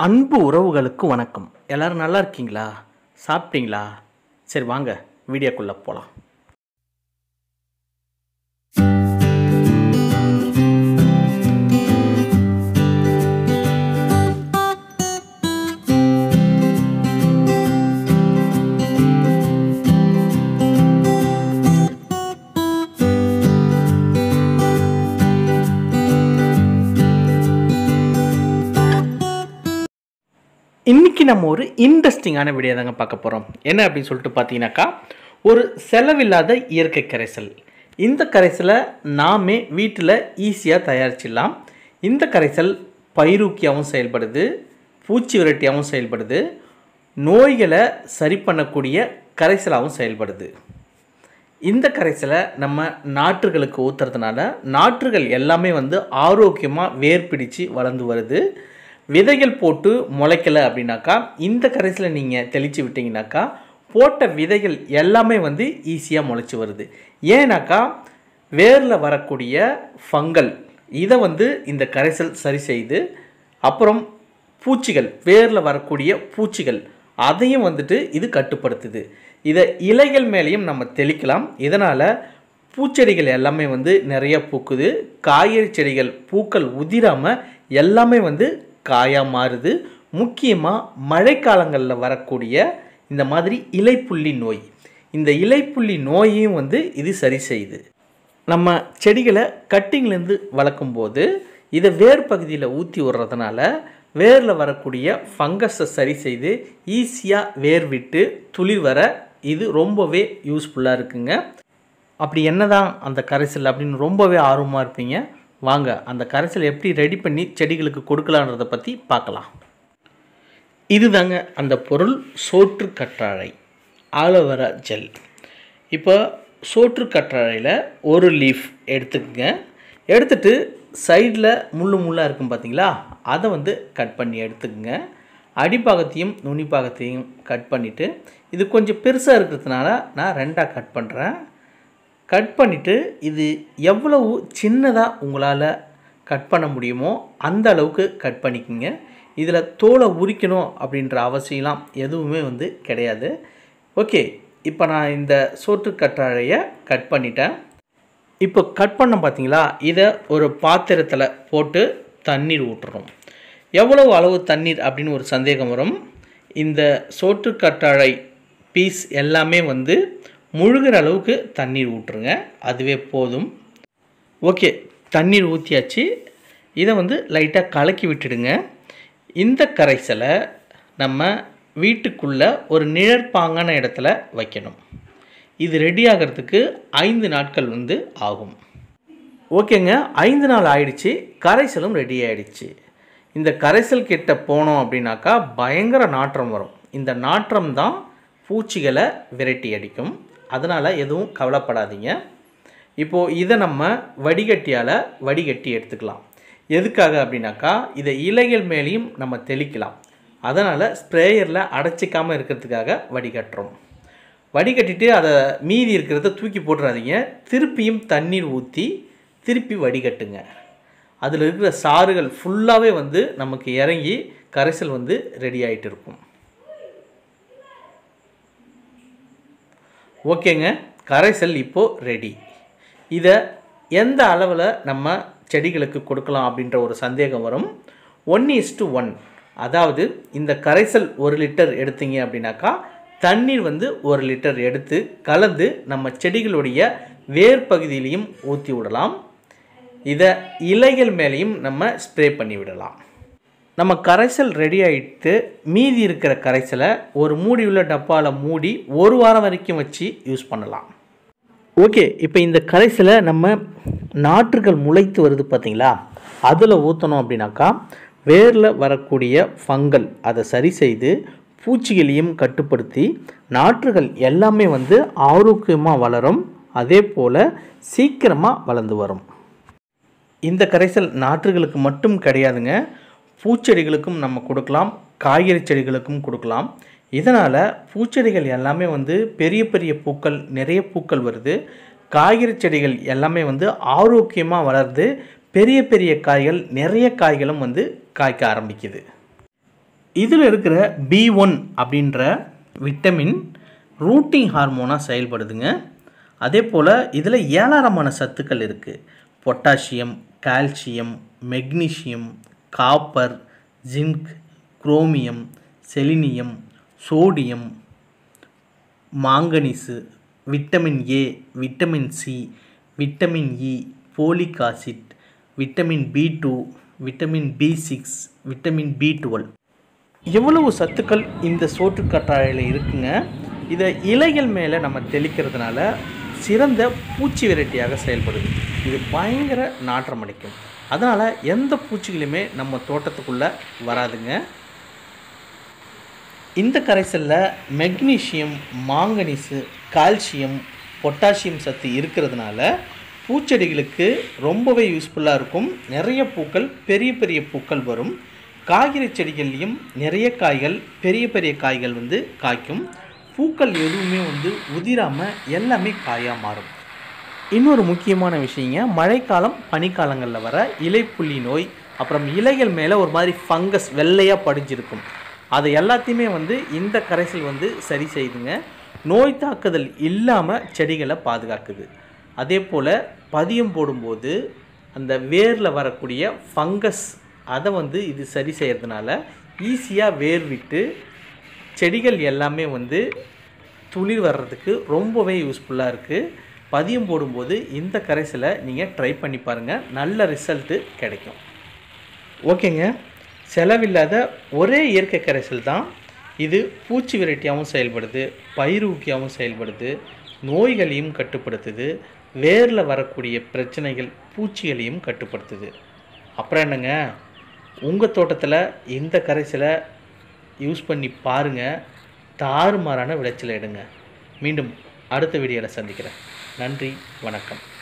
அன்பு உறவுகளுக்கு வணக்கம். எல்லாரும் நல்லா இருக்கீங்களா? சாப்பிட்டீங்களா? சரி வாங்க வீடியோக்குள்ளே போகலாம். இன்றைக்கி நம்ம ஒரு இன்ட்ரெஸ்டிங்கான வீடியோ தாங்க பார்க்க போகிறோம். என்ன அப்படின்னு சொல்லிட்டு பார்த்தீங்கன்னாக்கா, ஒரு செலவில்லாத இயற்கை கரைசல். இந்த கரைசலை நாமே வீட்டில் ஈஸியாக தயாரிச்சிடலாம். இந்த கரைசல் பயிரூக்கியாகவும் செயல்படுது, பூச்சி விரட்டியாகவும் செயல்படுது, நோய்களை சரி பண்ணக்கூடிய கரைசலாகவும் செயல்படுது. இந்த கரைசலை நம்ம நாற்றுகளுக்கு ஊற்றுறதுனால நாற்றுகள் எல்லாமே ஆரோக்கியமாக வேர் பிடிச்சு வளர்ந்து வருது. விதைகள் போட்டு முளைக்கலை அப்படின்னாக்கா இந்த கரைசலை நீங்கள் தெளித்து விட்டிங்கனாக்கா போட்ட விதைகள் எல்லாமே ஈஸியாக முளைச்சி வருது. ஏன்னாக்கா வேரில் வரக்கூடிய ஃபங்கல் இதை இந்த கரைசல் சரி செய்து, அப்புறம் பூச்சிகள், வேரில் வரக்கூடிய பூச்சிகள் அதையும் இது கட்டுப்படுத்துது. இதை இலைகள் மேலேயும் நம்ம தெளிக்கலாம். இதனால் பூச்செடிகள் எல்லாமே நிறைய பூக்குது. காய்கறி செடிகள் பூக்கள் உதிராமல் எல்லாமே காயாக மாறுது. முக்கியமாக மழைக்காலங்களில் வரக்கூடிய இந்த மாதிரி இலைப்புள்ளி நோய், இந்த இலைப்புள்ளி நோயையும் இது சரி செய்யுது. நம்ம செடிகளை கட்டிங்லேருந்து வளர்க்கும்போது இதை வேர் பகுதியில் ஊற்றி விடுறதுனால வேரில் வரக்கூடிய ஃபங்கஸை சரி செய்து ஈஸியாக வேர் விட்டு துளிர் வர இது ரொம்பவே யூஸ்ஃபுல்லாக இருக்குங்க. அப்படி என்ன தான் அந்த கரைசல் அப்படின்னு ரொம்பவே ஆர்வமாக இருப்பீங்க. வாங்க அந்த கரைசல் எப்படி ரெடி பண்ணி செடிகளுக்கு கொடுக்கலான்றதை பற்றி பார்க்கலாம். இதுதாங்க அந்த பொருள், சோற்று கற்றாழை, ஆலோவேரா ஜெல். இப்போ சோற்று கற்றாழையில் ஒரு லீஃப் எடுத்துக்கங்க. எடுத்துகிட்டு சைடில் முள்ளாக இருக்கும் பார்த்தீங்களா, அதை கட் பண்ணி எடுத்துக்கங்க. அடிப்பாகத்தையும் நுனிப்பாகத்தையும் கட் பண்ணிவிட்டு, இது கொஞ்சம் பெருசாக இருக்கிறதுனால நான் ரெண்டாக கட் பண்ணுறேன். கட் பண்ணிவிட்டு இது எவ்வளவு சின்னதாக உங்களால் கட் பண்ண முடியுமோ அந்த அளவுக்கு கட் பண்ணிக்கோங்க. இதில் தோலை உரிக்கணும் அப்படின்ற அவசியம்லாம் எதுவுமே கிடையாது. ஓகே, இப்போ நான் இந்த சோற்று கற்றாழையை கட் பண்ணிட்டேன். இப்போ கட் பண்ண பார்த்தீங்களா, இதை ஒரு பாத்திரத்தில் போட்டு தண்ணீர் ஊற்றுறோம். எவ்வளவு அளவு தண்ணீர் அப்படின்னு ஒரு சந்தேகம் வரும். இந்த சோற்று கற்றாழை பீஸ் எல்லாமே முழுகிற அளவுக்கு தண்ணீர் ஊற்றுங்க, அதுவே போதும். ஓகே, தண்ணீர் ஊற்றியாச்சு. இதை லைட்டாக கலக்கி விட்டுடுங்க. இந்த கரைசலை நம்ம வீட்டுக்குள்ளே ஒரு நிழற்பாங்கான இடத்துல வைக்கணும். இது ரெடி ஆகிறதுக்கு 5 நாட்கள் ஆகும். ஓகேங்க, 5 நாள் ஆயிடுச்சு. கரைசலும் ரெடி ஆகிடுச்சு. இந்த கரைசல் கிட்ட போனோம் அப்படின்னாக்கா பயங்கர நாற்றம் வரும். இந்த நாற்றம் தான் பூச்சிகளை விரட்டி அடிக்கும். அதனால் எதுவும் கவலைப்படாதீங்க. இப்போது இதை நம்ம வடிகட்டியால் வடிகட்டி எடுத்துக்கலாம். எதுக்காக அப்படின்னாக்கா இதை இலைகள் மேலேயும் நம்ம தெளிக்கலாம். அதனால் ஸ்ப்ரேயரில் அடைச்சிக்காமல் இருக்கிறதுக்காக வடிகட்டுறோம். வடிகட்டிட்டு அதை மீதி இருக்கிறத தூக்கி போட்டுறாதீங்க. திருப்பியும் தண்ணீர் ஊற்றி திருப்பி வடிகட்டுங்க. அதில் இருக்கிற சாறுகள் ஃபுல்லாகவே நமக்கு இறங்கி கரைசல் ரெடி ஆகிட்டு இருக்கும். ஓகேங்க, கரைசல் இப்போது ரெடி. இதை எந்த அளவில் நம்ம செடிகளுக்கு கொடுக்கலாம் அப்படின்ற ஒரு சந்தேகம் வரும். 1:1, அதாவது இந்த கரைசல் 1 லிட்டர் எடுத்தீங்க அப்படின்னாக்கா தண்ணீர் 1 லிட்டர் எடுத்து கலந்து நம்ம செடிகளுடைய வேர் பகுதியிலையும் ஊற்றி விடலாம். இதை இலைகள் மேலேயும் நம்ம ஸ்ப்ரே பண்ணி விடலாம். நம்ம கரைசல் ரெடி ஆகிட்டு மீதி இருக்கிற கரைசலை ஒரு மூடியுள்ள டப்பாவில் மூடி 1 வாரம் வரைக்கும் வச்சு யூஸ் பண்ணலாம். ஓகே, இப்போ இந்த கரைசலை நம்ம நாற்றுகள் முளைத்து வருது பார்த்தீங்களா, அதில் ஊற்றணும் அப்படின்னாக்கா வேரில் வரக்கூடிய ஃபங்கல் அதை சரி செய்து பூச்சிகளையும் கட்டுப்படுத்தி நாற்றுகள் எல்லாமே ஆரோக்கியமாக வளரும். அதே போல் சீக்கிரமாக வளர்ந்து வரும். இந்த கரைசல் நாற்றுகளுக்கு மட்டும் கிடையாதுங்க, பூச்செடிகளுக்கும் நம்ம கொடுக்கலாம், காய்கறி செடிகளுக்கும் கொடுக்கலாம். இதனால் பூச்செடிகள் எல்லாமே பெரிய பெரிய பூக்கள், நிறைய பூக்கள் வருது. காய்கறி செடிகள் எல்லாமே ஆரோக்கியமாக வளருது. பெரிய பெரிய காய்கள், நிறைய காய்களும் காய்க்க ஆரம்பிக்குது. இதில் இருக்கிற B1 அப்படின்ற விட்டமின் ரூட்டிங் ஹார்மோனாக செயல்படுதுங்க. அதே போல் இதில் ஏராளமான சத்துக்கள் இருக்குது. Potassium, calcium, magnesium, copper, zinc, chromium, selenium, sodium, manganese, vitamin A, vitamin C, vitamin E, folic acid, vitamin B2, vitamin B6, vitamin B12. எவ்வளவு சத்துக்கள் இந்த சோற்றுக்கற்றாழையில் இருக்குங்க. இதை இலைகள் மேலே நம்ம தெளிக்கிறதுனால சிறந்த பூச்சி விரட்டியாக செயல்படுது. இது பயங்கர நாற்றம் அடிக்கும். அதனால் எந்த பூச்சிகளுமே நம்ம தோட்டத்துக்குள்ளே வராதுங்க. இந்த கரைசலில் மெக்னீசியம், மாங்கனீசு, கால்சியம், பொட்டாசியம் சத்து இருக்கிறதுனால பூச்செடிகளுக்கு ரொம்பவே யூஸ்ஃபுல்லாக இருக்கும். நிறைய பூக்கள், பெரிய பெரிய பூக்கள் வரும். காய்கறி செடிகள்லேயும் நிறைய காய்கள், பெரிய பெரிய காய்கள் காய்க்கும். பூக்கள் எதுவுமே உதிராமல் எல்லாமே காயாக மாறும். இன்னொரு முக்கியமான விஷயங்க, மழைக்காலம் பனிக்காலங்களில் வர இலைப்புள்ளி நோய், அப்புறம் இலைகள் மேலே ஒரு மாதிரி ஃபங்கஸ் வெள்ளையாக படிஞ்சிருக்கும். அதை எல்லாத்தையுமே இந்த கரைசல் சரி செய்துங்க. நோய் தாக்குதல் இல்லாமல் செடிகளை பாதுகாக்குது. அதே போல் பதியம் போடும்போது அந்த வேரில் வரக்கூடிய ஃபங்கஸ் அதை இது சரி செய்கிறதுனால ஈஸியாக வேர் விட்டு செடிகள் எல்லாமே துளிர் வர்றதுக்கு ரொம்பவே யூஸ்ஃபுல்லாக இருக்குது. பதியம் போடும்போது இந்த கரைசலை நீங்கள் ட்ரை பண்ணி பாருங்கள், நல்ல ரிசல்ட்டு கிடைக்கும். ஓகேங்க, செலவில்லாத ஒரே இயற்கை கரைசல் தான் இது. பூச்சி விரட்டியாகவும் செயல்படுது, பயிரூக்கியாகவும் செயல்படுது, நோய்களையும் கட்டுப்படுத்துது, வேரில் வரக்கூடிய பிரச்சனைகள் பூச்சிகளையும் கட்டுப்படுத்துது. அப்புறம் என்னங்க, உங்கள் தோட்டத்தில் இந்த கரைசலை யூஸ் பண்ணி பாருங்கள், தாறுமாறான விளைச்சலை எடுங்க. மீண்டும் அடுத்த வீடியோவில் சந்திக்கிறேன். நன்றி, வணக்கம்.